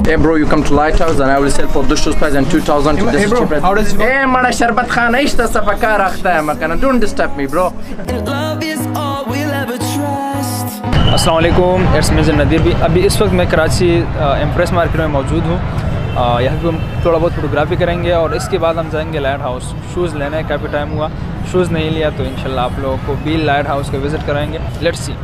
Hey bro, you come to Lighthouse and I will sell for this shoes price and 2000 to this cheap price. How does it go? Hey mara sharbat khana ishta safaka rakhta hai makana. Don't disturb me bro. अस्सलाम वालेकुम, it's me नदीर भी। अभी इस वक्त मैं Karachi empress market में मौजूद हूँ। यहाँ पे हम थोड़ा बहुत फोटोग्राफी करेंगे और इसके बाद हम जाएंगे लाइट हाउस। शूज़ लेने का काफ़ी टाइम हुआ, शूज़ नहीं लिया, तो इंशाल्लाह आप लोगों को भी लाइट हाउस का विज़िट कराएंगे। Let's see.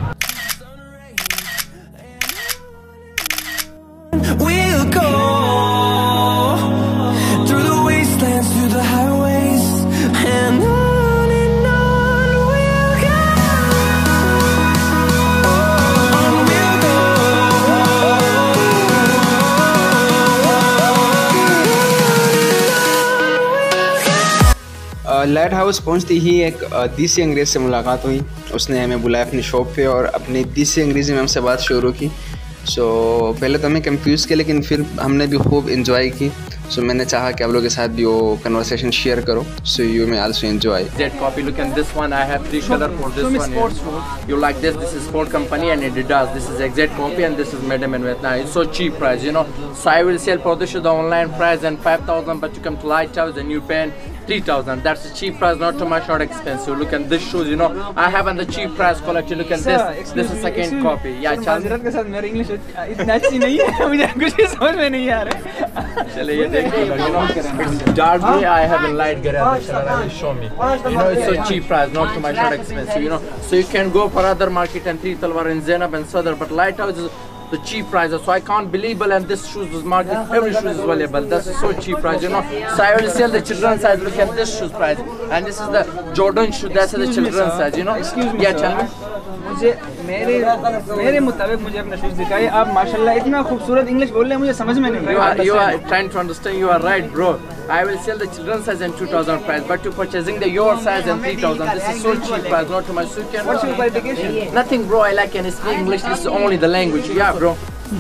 लाइट हाउस पहुंचते ही एक देसी अंग्रेज़ से मुलाकात हुई। उसने हमें बुलाया अपनी शॉप पे और अपनी देसी अंग्रेज़ी में हमसे बात शुरू की। पहले तो हमें कंफ्यूज किया, लेकिन फिर हमने भी खूब इंजॉय की। मैंने चाहा कि आप लोगों के साथ भी वो कन्वर्सेशन शेयर करो, so you may also enjoy. That copy, look at this one. I have 3 color for this one. Sports you like this? This is sport company and Adidas. This is exact copy and this is made in Vietnam. It's so cheap price, you know. So I will sell for this the online price and 5,000, but you come to Lighthouse and you pay 3,000. That's a cheap price, not too much, not expensive. Look at this shoes, you know. I have on the cheap price collection. Look at this. This is second copy. Yeah, Chandrat के साथ मेरी English इतना अच्छी नहीं है, मुझे कुछ समझ में नहीं आ रहा। चलिए ये देखिए, you know, it's dark gray. I have a light gray. Show me. You know, it's so cheap price, not too much, not expensive. You know, so you can go for other market and Three Talwar and Zainab and Sadr, but Lighthouse is the cheap price. So I can't believe it. And this shoes was market, every shoe is available. This is so cheap price, you know. So I will sell the children's size. Look at this shoes price, and this is the Jordan shoe. That's the children's size, you know. Excuse me. Yeah, tell me. मुझे मेरे मुताबिक मुझे अपना shoes दिखाइए। आप माशाल्लाह इतना खूबसूरत इंग्लिश बोल रहे हैं, मुझे समझ में नहीं आ रहा। You are trying to understand. You are right, bro. I will sell the children's size and 2,000 price, but you purchasing the your size and 3,000. This is so cheap price, not too much. So you can. What's your qualification? Nothing, bro. I like and speak English. This is only the language. Yeah, bro.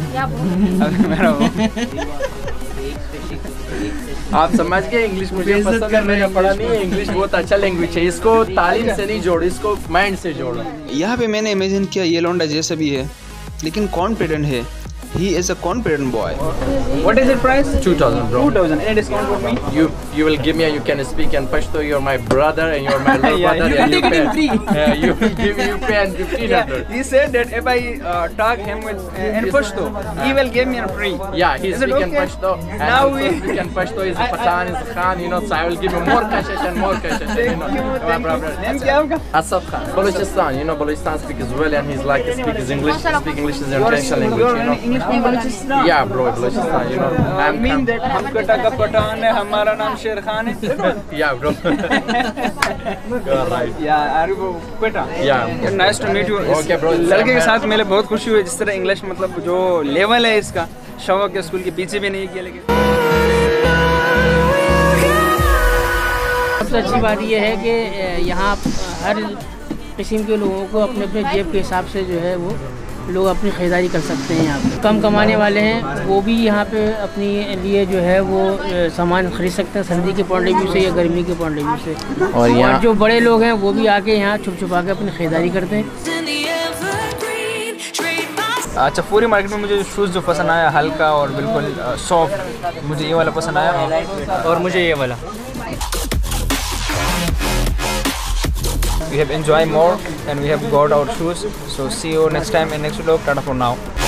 आप समझ गए English मुझे पसंद है, मैंने पढ़ा नहीं है। इंग्लिश बहुत अच्छा लैंग्वेज है, इसको तालीम से नहीं जोड़ो, इसको माइंड से जोड़ो। यहाँ पे मैंने इमेजिन किया ये लौंडा जैसा भी है, लेकिन कॉन्फिडेंट है। He is a confident boy. What is the price? 2,000, bro. 2,000. Any discount for me? You will give me, and you can speak in Pashto. You're my brother, and you're my little Yeah, brother. you can take it in free. You will give me, you pay and 1,500. He said that if I talk him with in Pashto, he will give me in free. Yeah, he's Is it speaking okay? Pashto. And Now also we- speaking Pashto. He's a Pathan, he's a Khan, you know. So I will give you more kashish and more kashish. You know. Thank you. Name क्या आपका? Asad Khan, Balochistan. You know, Balochistan speaks well, and he's like speaks English. Speak English is an international language. You know. English from Balochistan. Yeah, bro, Balochistan. You know. I mean that हम कटा का पठान है, हमारा नाम शेर खान है। Yeah, bro. You're right. Yeah, are you Quetta? Yeah. Nice to meet you. Okay, bro. लड़के के साथ मिले बहुत खुशी हुई। जिस तरह इंग्लिश मतलब जो लेवल है इसका, शौक है, स्कूल के पीछे भी नहीं किया, लेकिन सबसे अच्छी बात यह है कि यहाँ हर किस्म के लोगों को अपने अपने जेब के हिसाब से जो है वो लोग अपनी ख़रीदारी कर सकते हैं। यहाँ पे कम कमाने वाले हैं वो भी यहाँ पे अपनी लिए जो है वो सामान ख़रीद सकते हैं, सर्दी के पॉइंट ऑफ व्यू से या गर्मी के पॉइंट ऑफ व्यू से। और यहाँ जो बड़े लोग हैं वो भी आके यहाँ छुप छुपा के अपनी ख़रीदारी करते हैं। अच्छा, पूरी मार्केट में मुझे जो शूज़ जो पसंद आया, हल्का और बिल्कुल सॉफ्ट, मुझे ये वाला पसंद आया और मुझे ये वाला। We have enjoyed more and we have got our shoes. So see you next time in next vlog. Tata for now.